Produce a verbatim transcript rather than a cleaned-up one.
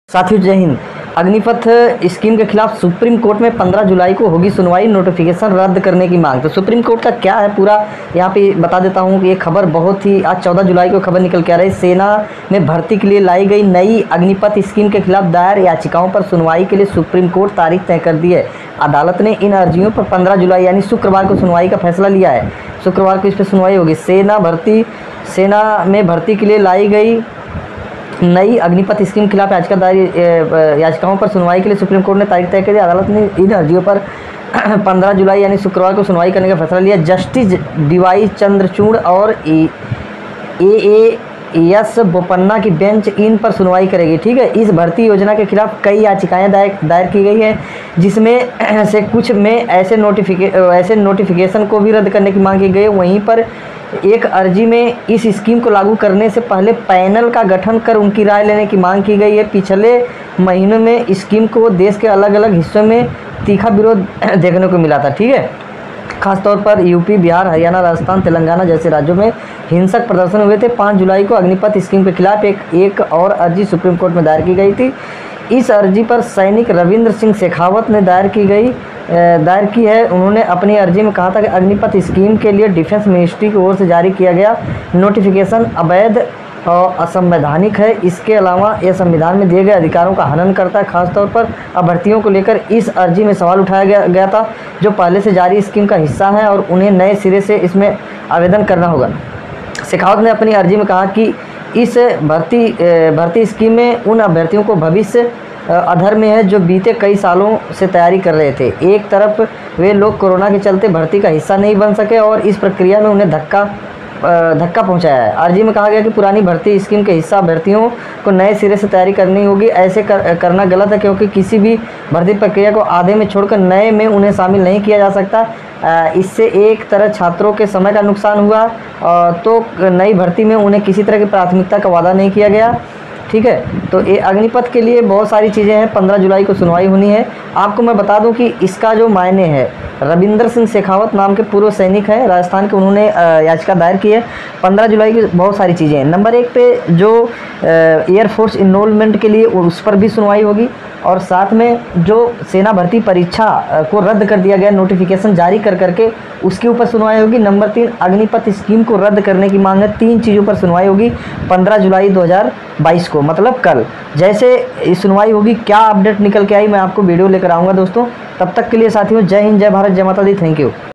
साथियों जय हिंद। अग्निपथ स्कीम के खिलाफ सुप्रीम कोर्ट में पंद्रह जुलाई को होगी सुनवाई, नोटिफिकेशन रद्द करने की मांग। तो सुप्रीम कोर्ट का क्या है पूरा यहाँ पे बता देता हूँ कि ये खबर बहुत ही आज चौदह जुलाई को खबर निकल के आ रही। सेना में भर्ती के लिए लाई गई नई अग्निपथ स्कीम के खिलाफ दायर याचिकाओं पर सुनवाई के लिए सुप्रीम कोर्ट तारीख तय कर दी है। अदालत ने इन अर्जियों पर पंद्रह जुलाई यानी शुक्रवार को सुनवाई का फैसला लिया है। शुक्रवार को इस पर सुनवाई होगी। सेना भर्ती सेना में भर्ती के लिए लाई गई नई अग्निपथ स्कीम के खिलाफ याचिका दायर याचिकाओं पर सुनवाई के लिए सुप्रीम कोर्ट ने तारीख तय कर दी। अदालत ने इन अर्जियों पर पंद्रह जुलाई यानी शुक्रवार को सुनवाई करने का फैसला लिया। जस्टिस डीवाई चंद्रचूड़ और ए ए एस बोपन्ना की बेंच इन पर सुनवाई करेगी। ठीक है, इस भर्ती योजना के खिलाफ कई याचिकाएं दायर दायर की गई हैं, जिसमें से कुछ में ऐसे नोटिफिके ऐसे नोटिफिकेशन को भी रद्द करने की मांग की गई है। वहीं पर एक अर्जी में इस स्कीम को लागू करने से पहले पैनल का गठन कर उनकी राय लेने की मांग की गई है। पिछले महीनों में स्कीम को देश के अलग अलग हिस्सों में तीखा विरोध देखने को मिला था। ठीक है, खासतौर पर यूपी, बिहार, हरियाणा, राजस्थान, तेलंगाना जैसे राज्यों में हिंसक प्रदर्शन हुए थे। पाँच जुलाई को अग्निपथ स्कीम के खिलाफ एक एक और अर्जी सुप्रीम कोर्ट में दायर की गई थी। इस अर्जी पर सैनिक रविंद्र सिंह शेखावत ने दायर की गई दायर की है। उन्होंने अपनी अर्जी में कहा था कि अग्निपथ स्कीम के लिए डिफेंस मिनिस्ट्री की ओर से जारी किया गया नोटिफिकेशन अवैध और असंवैधानिक है। इसके अलावा यह संविधान में दिए गए अधिकारों का हनन करता है। खासतौर पर अभ्यर्थियों को लेकर इस अर्जी में सवाल उठाया गया, गया था जो पहले से जारी स्कीम का हिस्सा हैं और उन्हें नए सिरे से इसमें आवेदन करना होगा। शेखावत ने अपनी अर्जी में कहा कि इस भर्ती भर्ती स्कीम में उन अभ्यर्थियों को भविष्य अधर में है जो बीते कई सालों से तैयारी कर रहे थे। एक तरफ वे लोग कोरोना के चलते भर्ती का हिस्सा नहीं बन सके और इस प्रक्रिया में उन्हें धक्का धक्का पहुंचाया है। अर्जी में कहा गया कि पुरानी भर्ती स्कीम के हिस्सा अभ्यर्थियों को नए सिरे से तैयारी करनी होगी। ऐसे कर, करना गलत है, क्योंकि किसी भी भर्ती प्रक्रिया को आधे में छोड़कर नए में उन्हें शामिल नहीं किया जा सकता। इससे एक तरह छात्रों के समय का नुकसान हुआ, तो नई भर्ती में उन्हें किसी तरह की प्राथमिकता का वादा नहीं किया गया। ठीक है, तो ये अग्निपथ के लिए बहुत सारी चीज़ें हैं। पंद्रह जुलाई को सुनवाई होनी है। आपको मैं बता दूं कि इसका जो मायने है, रविंद्र सिंह शेखावत नाम के पूर्व सैनिक हैं राजस्थान के, उन्होंने याचिका दायर की है। पंद्रह जुलाई की बहुत सारी चीज़ें हैं। नंबर एक पे जो एयरफोर्स इनरोलमेंट के लिए उस पर भी सुनवाई होगी, और साथ में जो सेना भर्ती परीक्षा को रद्द कर दिया गया नोटिफिकेशन जारी कर करके उसके ऊपर सुनवाई होगी। नंबर तीन, अग्निपथ स्कीम को रद्द करने की मांग है। तीन चीज़ों पर सुनवाई होगी पंद्रह जुलाई दो हज़ार बाईस को, मतलब कल। जैसे सुनवाई होगी, क्या अपडेट निकल के आई, मैं आपको वीडियो लेकर आऊँगा दोस्तों। तब तक के लिए साथियों जय हिंद, जय भारत, जय माता दी। Thank you.